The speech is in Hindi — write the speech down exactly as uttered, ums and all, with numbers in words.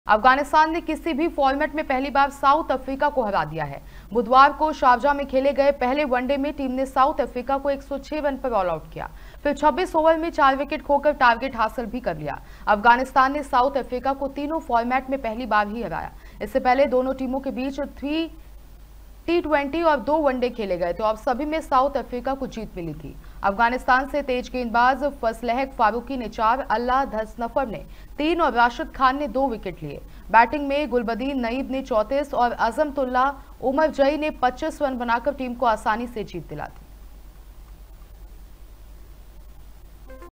अफगानिस्तान ने किसी भी फॉर्मेट में पहली बार साउथ अफ्रीका को हरा दिया है। बुधवार को शारजाह में खेले गए पहले वनडे में टीम ने साउथ अफ्रीका को एक सौ छह रन पर ऑल आउट किया, फिर छब्बीस ओवर में चार विकेट खोकर टारगेट हासिल भी कर लिया। अफगानिस्तान ने साउथ अफ्रीका को तीनों फॉर्मेट में पहली बार ही हराया। इससे पहले दोनों टीमों के बीच थ्री टी ट्वेंटी और दो वनडे खेले गए तो अब सभी में साउथ अफ्रीका को जीत मिली थी। अफगानिस्तान से तेज गेंदबाज फसलहक फारूकी ने चार, अल्लाह धसनफर ने तीन और राशिद खान ने दो विकेट लिए। बैटिंग में गुलबदीन नईब ने चौंतीस और अजमतुल्लाह उमर जई ने पच्चीस रन बनाकर टीम को आसानी से जीत दिला दी।